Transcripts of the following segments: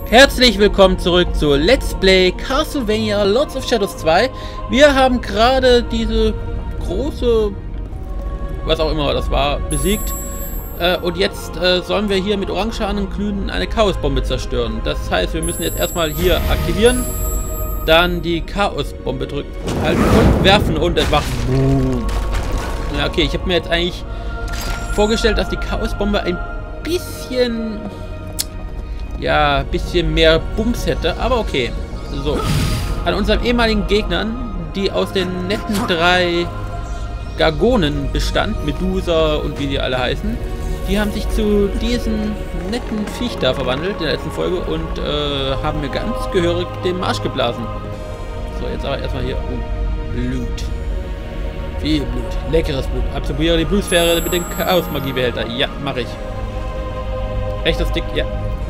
Herzlich willkommen zurück zu Let's Play Castlevania Lords of Shadows 2. Wir haben gerade diese große, was auch immer das war, besiegt. Und jetzt sollen wir hier mit orangefarbenen Glühen eine Chaosbombe zerstören. Das heißt, wir müssen jetzt erstmal hier aktivieren, dann die Chaosbombe drücken, halten und werfen und es macht Boom. Ja, okay, ich habe mir jetzt eigentlich vorgestellt, dass die Chaosbombe ein bisschen... ja, ein bisschen mehr Bums hätte, aber okay. So, an unseren ehemaligen Gegnern, die aus den netten 3 Gargonen bestand, Medusa und wie die alle heißen, die haben sich zu diesen netten Viech da verwandelt in der letzten Folge und haben mir ganz gehörig den Marsch geblasen. So, jetzt aber erstmal hier, Blut. Viel Blut, leckeres Blut. Absorbiere die Blutsphäre mit dem Chaos-Magie-Behälter. Ja, mache ich. Rechter Stick, ja.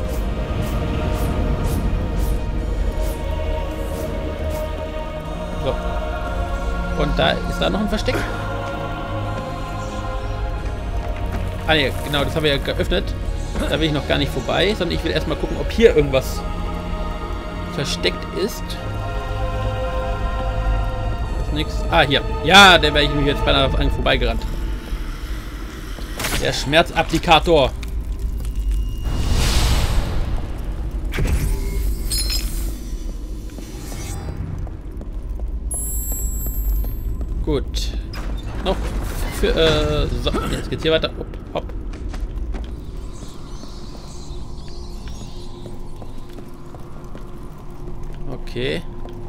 So. Und da ist da noch ein Versteck. Ah ne, genau, das haben wir ja geöffnet. Da will ich noch gar nicht vorbei, sondern ich will erstmal gucken, ob hier irgendwas versteckt ist. Ist nichts. Ah, hier. Ja, der wäre ich mich jetzt beinahe an vorbeigerannt. Der Schmerzapplikator. Gut. Noch für, so, jetzt geht's hier weiter. Hopp, hopp. Okay.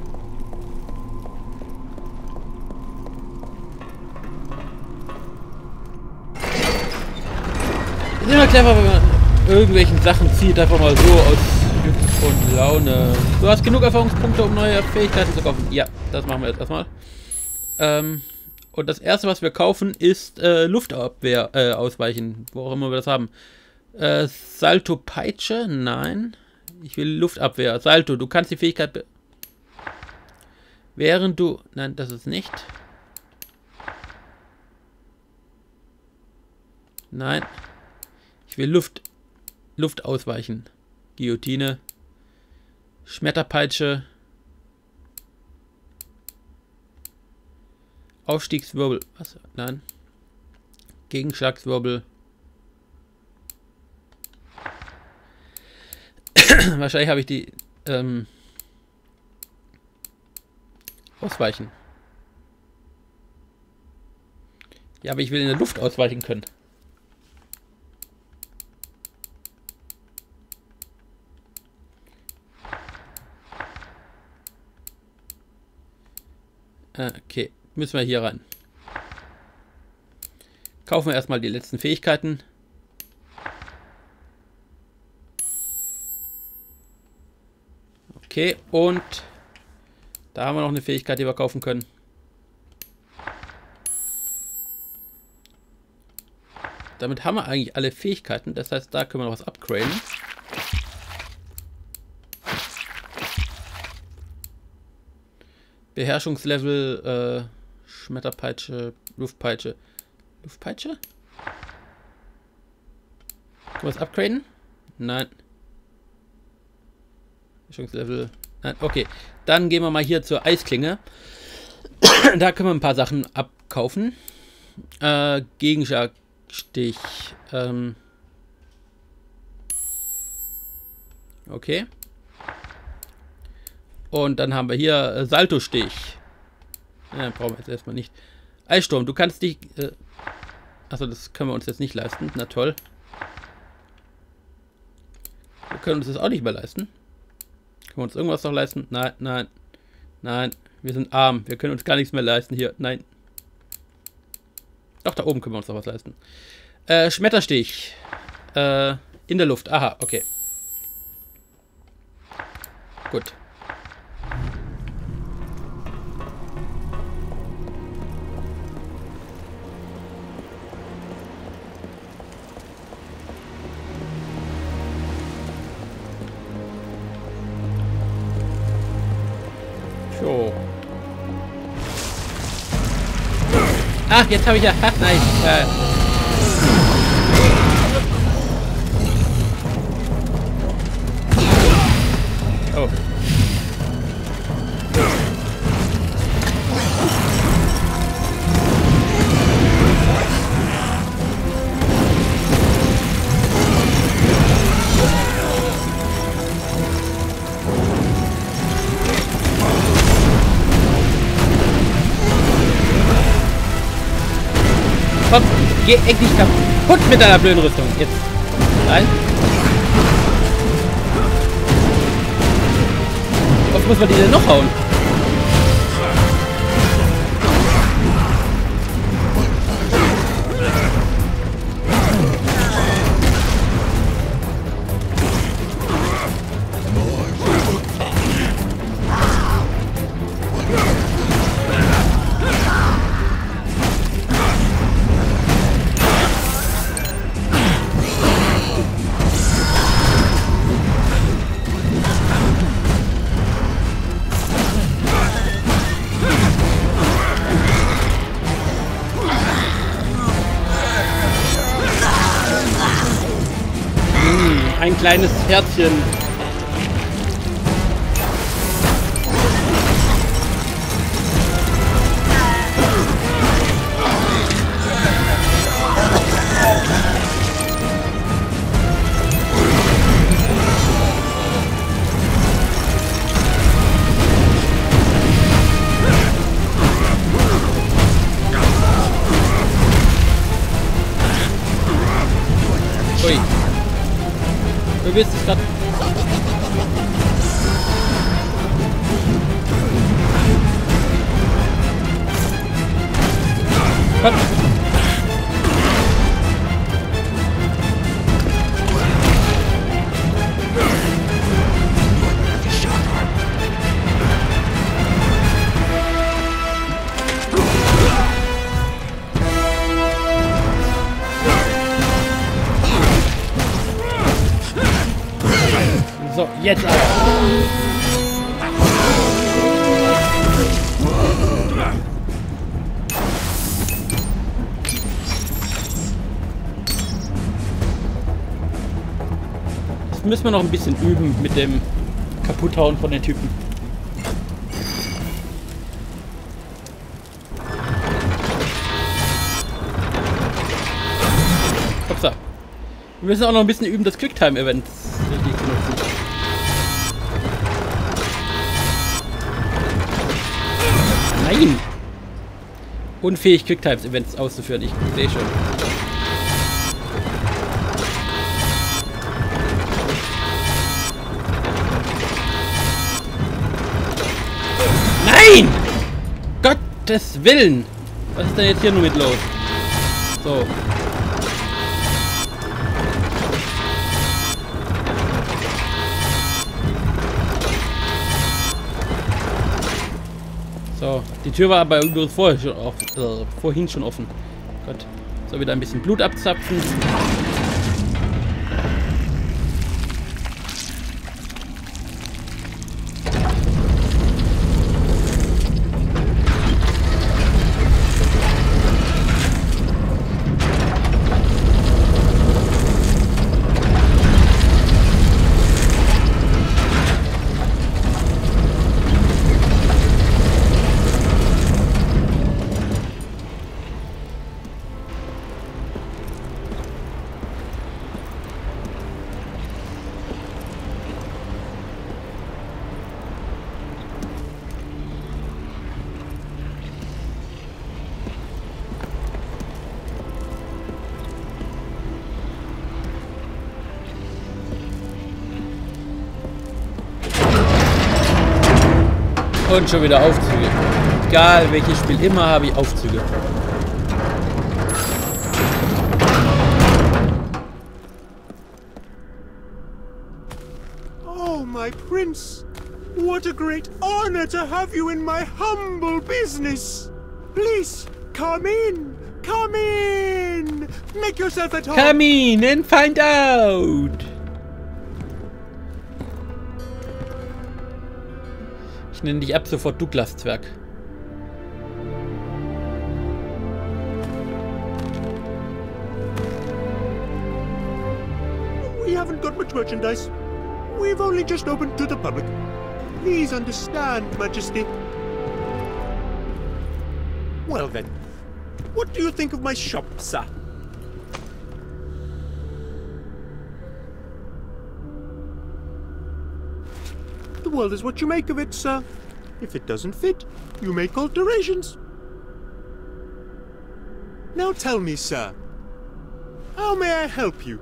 Ist immer clever, wenn man irgendwelchen Sachen zieht, einfach mal so aus Glück und Laune. Du hast genug Erfahrungspunkte, um neue Fähigkeiten zu kaufen. Ja, das machen wir jetzt erstmal. Und das erste, was wir kaufen, ist Luftabwehr ausweichen, wo auch immer wir das haben. Salto Peitsche? Nein. Ich will Luftabwehr. Salto, du kannst die Fähigkeit... während du... Nein, das ist nicht. Nein. Ich will Luft ausweichen. Guillotine. Schmetterpeitsche. Aufstiegswirbel. Was? Nein. Gegenschlagswirbel. Wahrscheinlich habe ich die ausweichen. Ja, aber ich will in der Luft ausweichen können. Okay. Müssen wir hier rein. Kaufen wir erstmal die letzten Fähigkeiten. Okay, und da haben wir noch eine Fähigkeit, die wir kaufen können. Damit haben wir eigentlich alle Fähigkeiten. Das heißt, da können wir noch was upgraden. Beherrschungslevel, Schmetterpeitsche, Luftpeitsche. Luftpeitsche? Können wir es upgraden? Nein. Beherrschungslevel. Nein, okay. Dann gehen wir mal hier zur Eisklinge. Da können wir ein paar Sachen abkaufen. Gegenschlagstich. Okay. Und dann haben wir hier Saltostich. Ja, brauchen wir jetzt erstmal nicht. Eissturm, du kannst dich... achso, das können wir uns jetzt nicht leisten. Na toll. Wir können uns das auch nicht mehr leisten. Können wir uns irgendwas noch leisten? Nein, nein. Nein, wir sind arm. Wir können uns gar nichts mehr leisten hier. Nein. Doch, da oben können wir uns noch was leisten. Schmetterstich. In der Luft. Aha, okay. Gut. So. Ach, jetzt habe ich ja... Ach, nein. Geh endlich kaputt mit deiner blöden Rüstung. Jetzt. Nein. Was muss man die denn noch hauen? Ein kleines Herzchen. Ui. Du willst es gerade. Komm. So, jetzt aber. Jetzt müssen wir noch ein bisschen üben mit dem Kaputthauen von den Typen. Upsa. Wir müssen auch noch ein bisschen üben, das Quicktime-Event richtig zu nutzen. Nein! Unfähig Quicktime-Events auszuführen, ich sehe schon. Nein! Gottes Willen! Was ist denn jetzt hier nur mit los? So. So, die Tür war aber übrigens vorhin schon offen. Gott. So, wieder ein bisschen Blut abzapfen. Und schon wieder Aufzüge. Egal welches Spiel, immer habe ich Aufzüge. Oh, my prince! What a great honor to have you in my humble business! Please, come in! Come in! Make yourself at home! Come in and find out! Ich nenne dich ab sofort Douglas Zwerg. We haven't got much merchandise. We've only just opened to the public. Please understand, Majesty. Well then, what do you think of my shop, sir? The world is what you make of it, sir. If it doesn't fit, you make alterations. Now tell me, sir, How may I help you?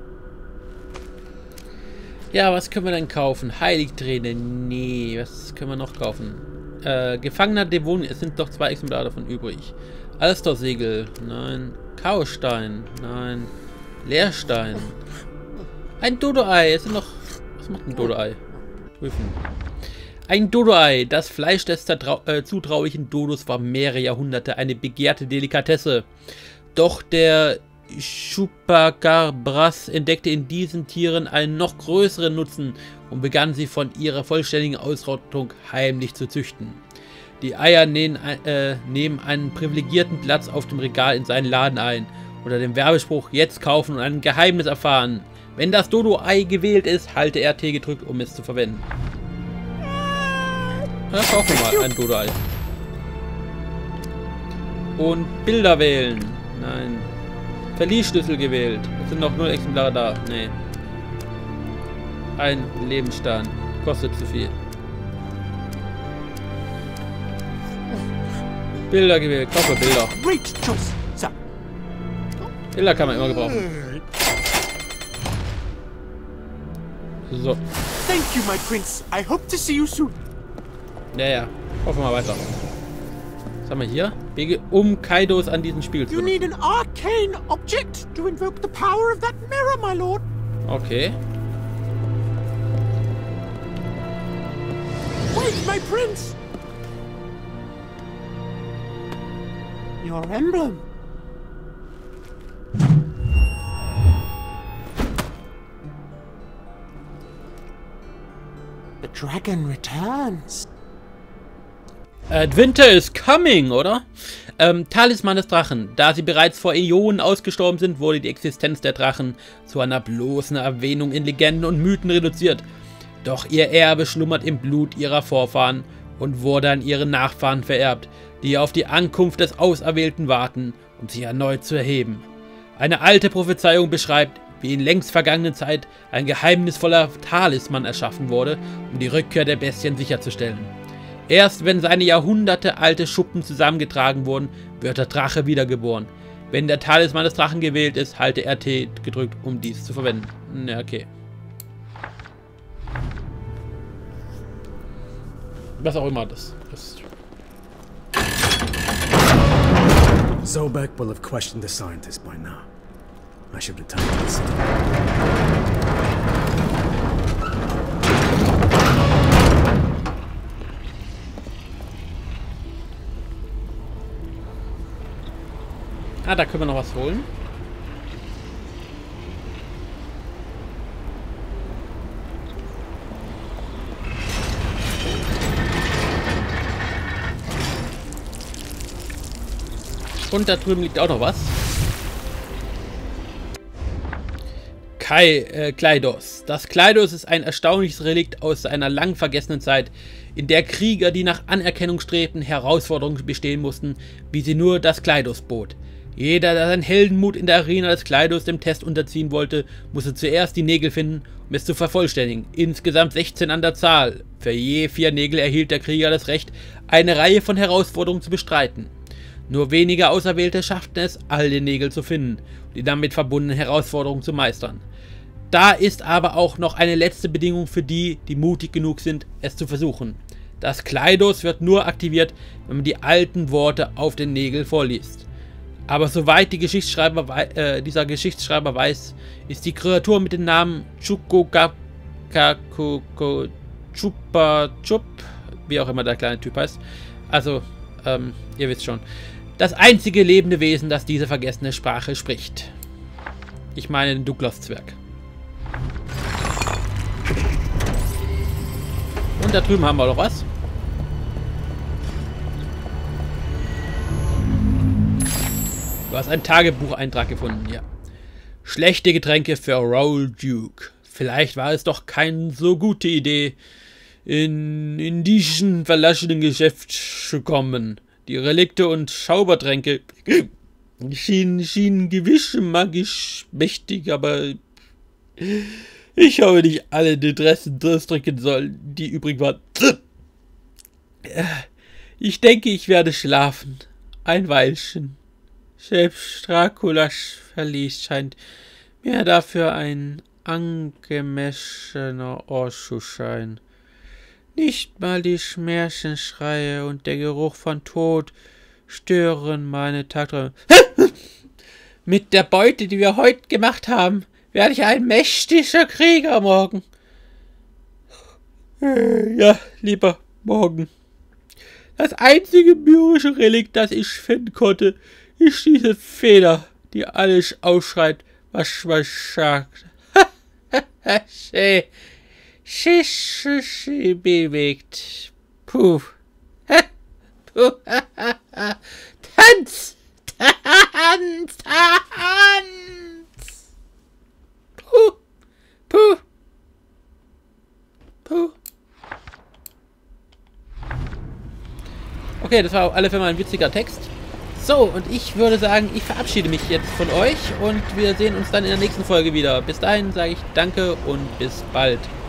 Ja, was können wir denn kaufen? Heiligträne? Nee, was können wir noch kaufen? Gefangener Dämonen, es sind noch 2 Exemplare davon übrig. Alstorsegel? Nein. Chaosstein? Nein. Leerstein? Ein Dodo-Ei, es sind noch... Was macht ein Dodo-Ei? Prüfen. Ein Dodo-Ei. Das Fleisch des zutraulichen Dodos war mehrere Jahrhunderte eine begehrte Delikatesse. Doch der Chupacabras entdeckte in diesen Tieren einen noch größeren Nutzen und begann sie von ihrer vollständigen Ausrottung heimlich zu züchten. Die Eier nehmen einen privilegierten Platz auf dem Regal in seinen Laden ein. Unter dem Werbespruch jetzt kaufen und ein Geheimnis erfahren. Wenn das Dodo-Ei gewählt ist, halte RT gedrückt, um es zu verwenden. Na, kaufen wir mal ein Dodo-Ei. Und Bilder wählen. Nein. Verliesschlüssel gewählt. Es sind noch 0 Exemplare da. Nee. Ein Lebensstein. Kostet zu viel. Bilder gewählt. Kaufe Bilder. Great choice, sir. Bilder kann man immer gebrauchen. So. Thank you, my prince. I hope to see you soon. Ja. Hoffen wir mal weiter. Was haben wir hier? Wege, um Kaidos an diesen Spiegel zu You bringen. need an arcane object to invoke the power of that mirror, my lord. Okay. Wait, my prince. Your emblem. The dragon returns. Winter is coming, oder? Talisman des Drachen. Da sie bereits vor Äonen ausgestorben sind, wurde die Existenz der Drachen zu einer bloßen Erwähnung in Legenden und Mythen reduziert. Doch ihr Erbe schlummert im Blut ihrer Vorfahren und wurde an ihre Nachfahren vererbt, die auf die Ankunft des Auserwählten warten, um sich erneut zu erheben. Eine alte Prophezeiung beschreibt, wie in längst vergangenen Zeit ein geheimnisvoller Talisman erschaffen wurde, um die Rückkehr der Bestien sicherzustellen. Erst wenn seine jahrhundertealte Schuppen zusammengetragen wurden, wird der Drache wiedergeboren. Wenn der Talisman des Drachen gewählt ist, halte RT gedrückt, um dies zu verwenden. Ja, okay. Was auch immer das ist. Zobek will have questioned the scientist by now. I should return to the city. Ah, da können wir noch was holen. Und da drüben liegt auch noch was. Kleidos. Das Kleidos ist ein erstaunliches Relikt aus einer lang vergessenen Zeit, in der Krieger, die nach Anerkennung strebten, Herausforderungen bestehen mussten, wie sie nur das Kleidos bot. Jeder, der seinen Heldenmut in der Arena des Kleidos dem Test unterziehen wollte, musste zuerst die Nägel finden, um es zu vervollständigen. Insgesamt 16 an der Zahl. Für je 4 Nägel erhielt der Krieger das Recht, eine Reihe von Herausforderungen zu bestreiten. Nur wenige Auserwählte schafften es, alle Nägel zu finden und die damit verbundenen Herausforderungen zu meistern. Da ist aber auch noch eine letzte Bedingung für die, die mutig genug sind, es zu versuchen. Das Kleidos wird nur aktiviert, wenn man die alten Worte auf den Nägeln vorliest. Aber soweit die dieser Geschichtsschreiber weiß, ist die Kreatur mit dem Namen Chupa Chup, wie auch immer der kleine Typ heißt, also, ihr wisst schon, das einzige lebende Wesen, das diese vergessene Sprache spricht. Ich meine den Douglas-Zwerg. Und da drüben haben wir noch was. Du hast einen Tagebucheintrag gefunden, ja. Schlechte Getränke für Raoul Duke. Vielleicht war es doch keine so gute Idee, in diesen verlassenen Geschäft zu kommen. Die Relikte und Schaubertränke schienen gewiss magisch mächtig, aber ich habe nicht alle die Dressen trinken sollen, die übrig waren. Ich denke, ich werde schlafen. Ein Weilchen. Selbst Draculas Verlies scheint mir dafür ein angemessener Ausschussschein. Nicht mal die Schmärchenschreie und der Geruch von Tod stören meine Tagträume. Mit der Beute, die wir heute gemacht haben, werde ich ein mächtiger Krieger morgen. Ja, lieber morgen. Das einzige mürrische Relikt, das ich finden konnte, ist diese Feder, die alles ausschreit, was man sagt. Bewegt. Puh. Puh. Tanz! Tanz! Tanz! Puh. Puh. Puh. Okay, das war auf alle Fälle mal ein witziger Text. So, und ich würde sagen, ich verabschiede mich jetzt von euch und wir sehen uns dann in der nächsten Folge wieder. Bis dahin sage ich danke und bis bald.